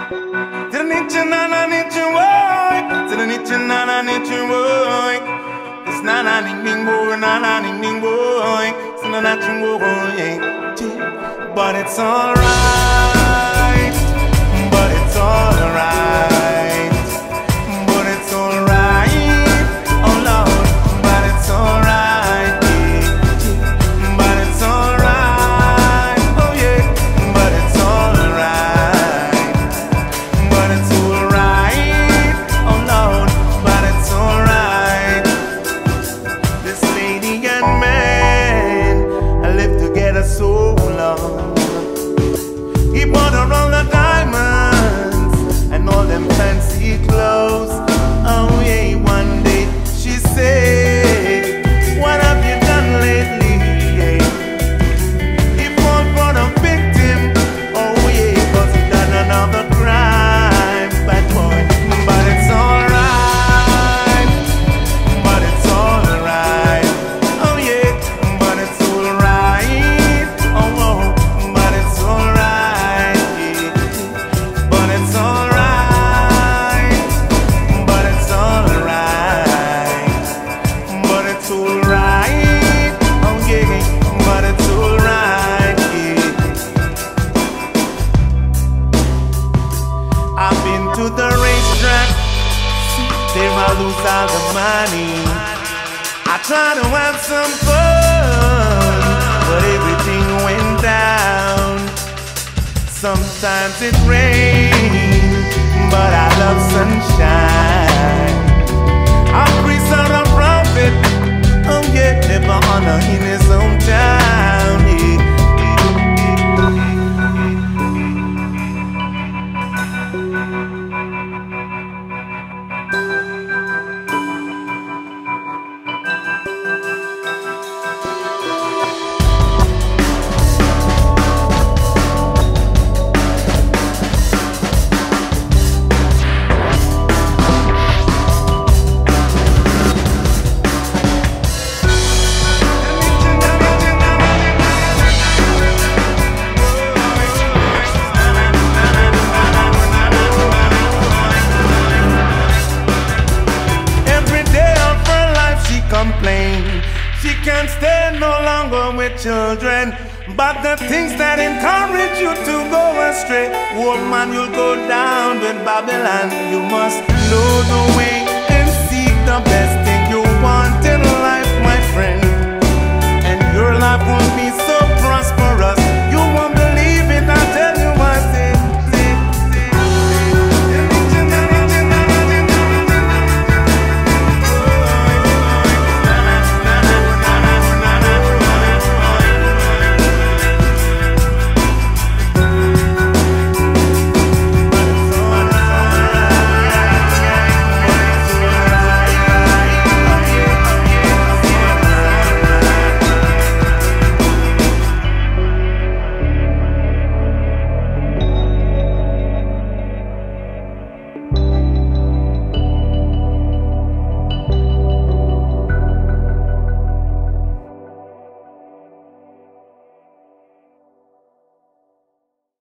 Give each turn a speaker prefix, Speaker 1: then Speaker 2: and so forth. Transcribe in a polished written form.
Speaker 1: Didn't need you, nana, need you, boy. Didn't need you, nana, need you, boy. It's nana, ning, boy, nana, ning, boy. It's nana, boy. But it's alright. But it's alright. But it's alright. Oh Lord, but it's alright. But it's alright. Oh yeah, but it's alright. But it's alright. Oh Lord, but it's alright. This lady and man, I lived together so long. He bought her all the diamonds and all them fancy clothes. Oh yeah, one day she said, what have you done lately? Yeah. He fall for the victim. Oh yeah, 'cause he done another crime. Bad boy, but it's alright. But it's alright. Oh yeah, but it's alright. Oh, oh, but it's alright. Yeah. But it's alright. But it's alright. But it's alright. Oh yeah, but it's alright. Yeah. I've been to the racetrack. There I lose all the money. I try to have some fun, but everything went down. Sometimes it rains, but I love sunshine. A priest or a prophet, oh yeah, never honor in his hometown. Yeah. She can't stay no longer with children, but the things that encourage you to go astray, woman, you'll go down with Babylon. You must know the way and seek the best thing you want in life, my friend, and your life will